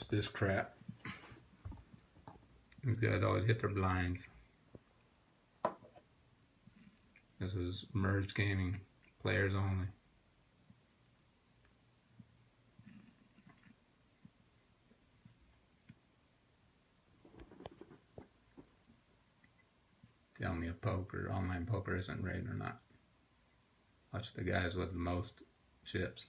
Watch this crap. These guys always hit their blinds. This is merged gaming, players only. Tell me if poker, online poker isn't rigged or not. Watch the guys with the most chips.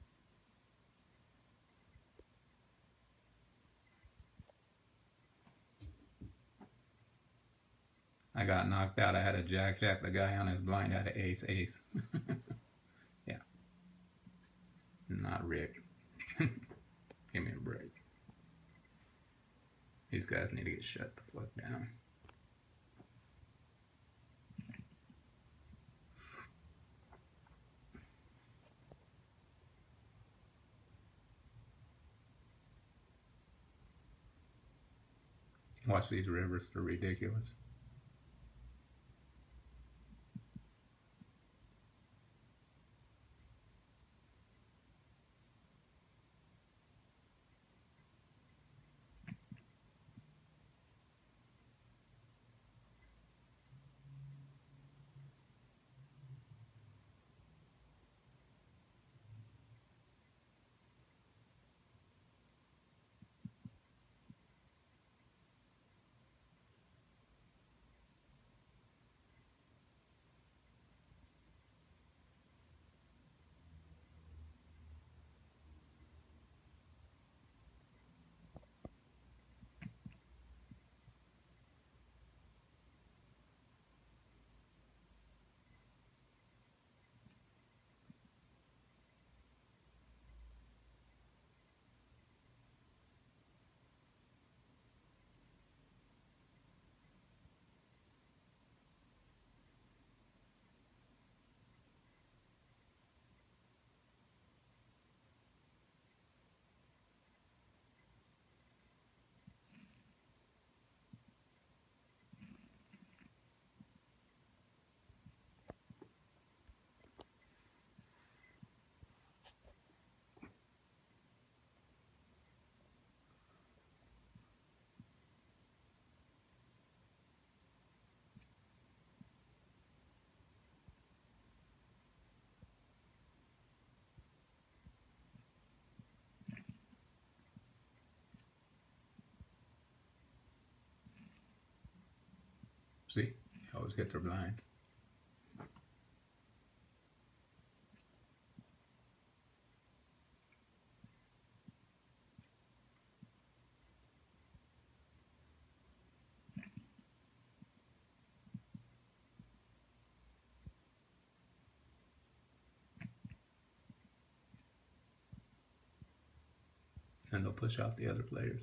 I got knocked out. I had a jack-jack. The guy on his blind had an ace-ace. Yeah. Not rigged. Give me a break. These guys need to get shut the fuck down. Watch these rivers. They're ridiculous. See? They always hit their blinds. And they'll push out the other players.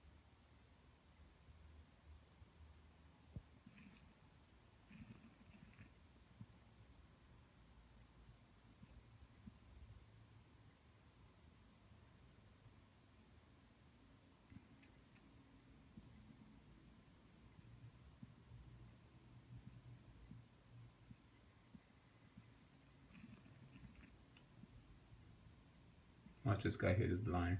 Watch this guy hit his blind.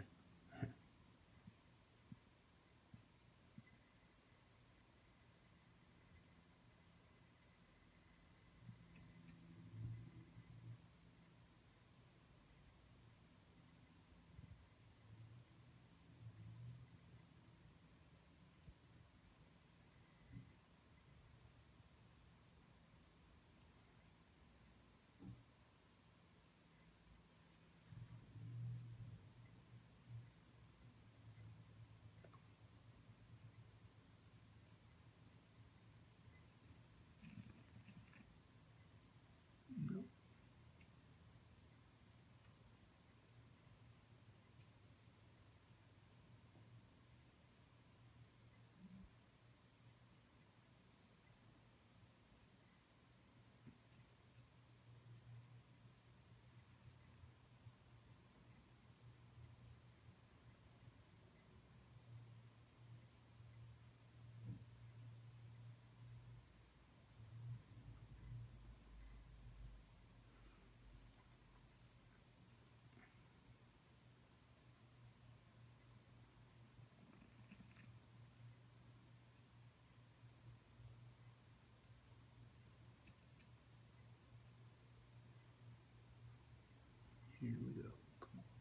Here we go. Come on.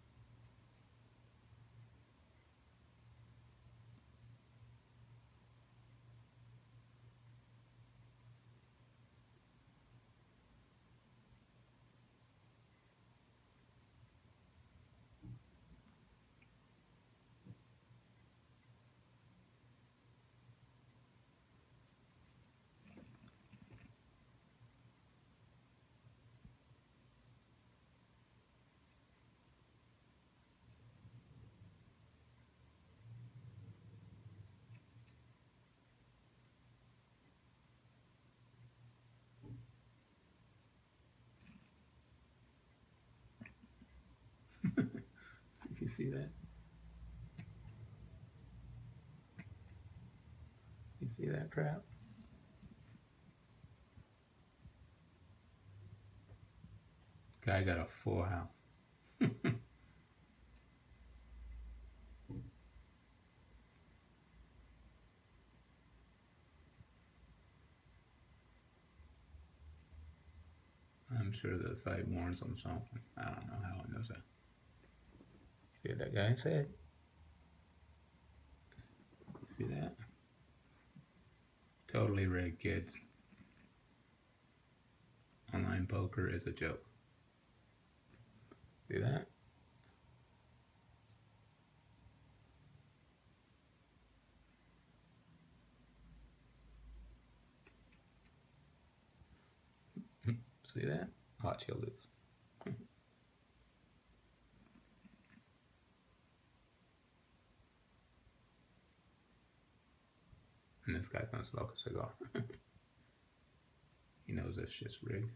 You see that? You see that crap? Guy got a full house. I'm sure the site warns him something. I don't know how it knows that. See what that guy said? You see that? Totally rigged, kids. Online poker is a joke. See that? See that? Watch, he'll lose. And this guy's gonna smoke a cigar. He knows this shit's rigged.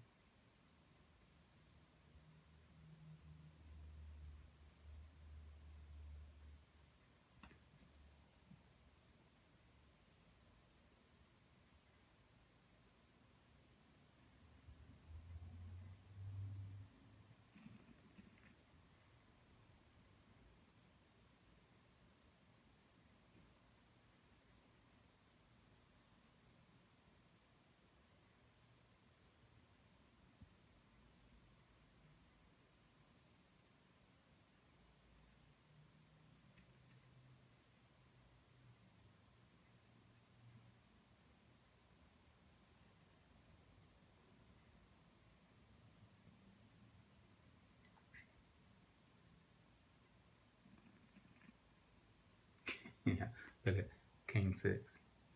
Yeah, look at King 6.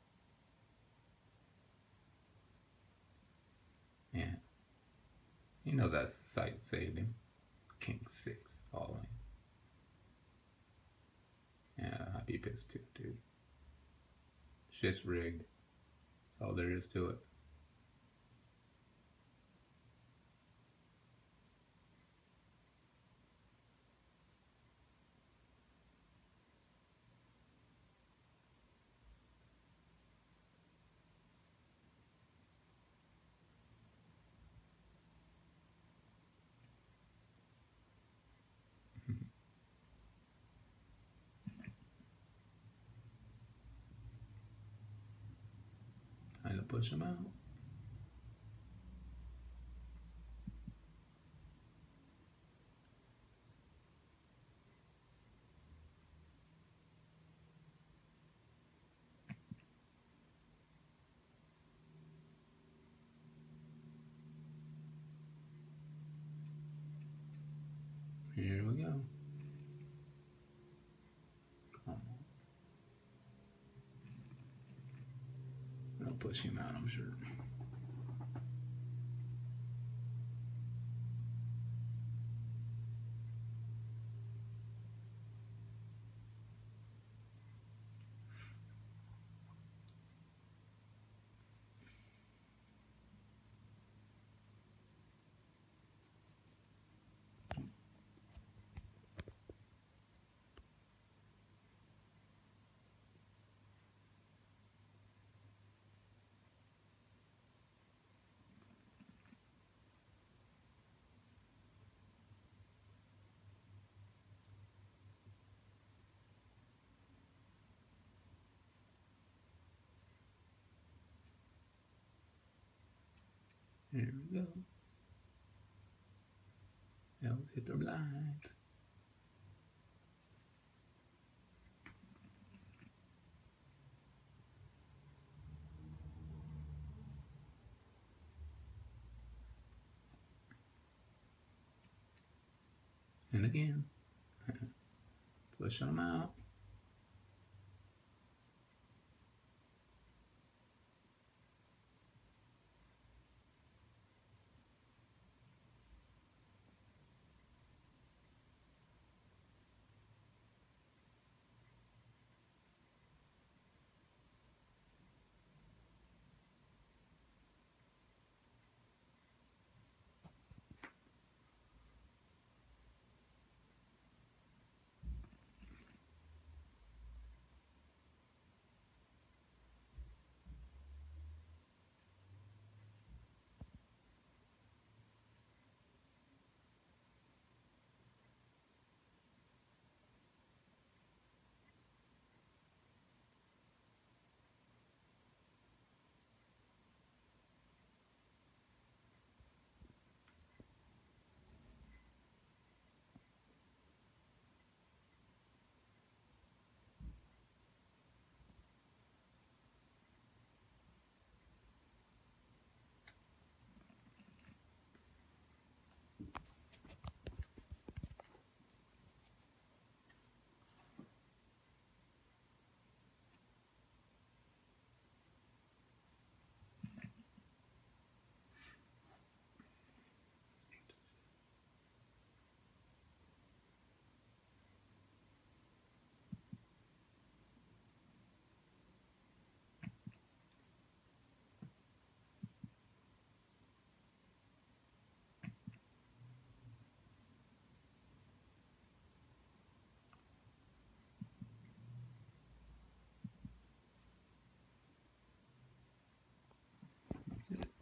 Yeah, he knows that site saved him. King 6, all in. Yeah, I'd be pissed too, dude. Shit's rigged. That's all there is to it. Time to push him out. Here we go. Come on. I'll push him out, I'm sure. Here we go. 12 hit their blinds. And again, pushing them out. That's it.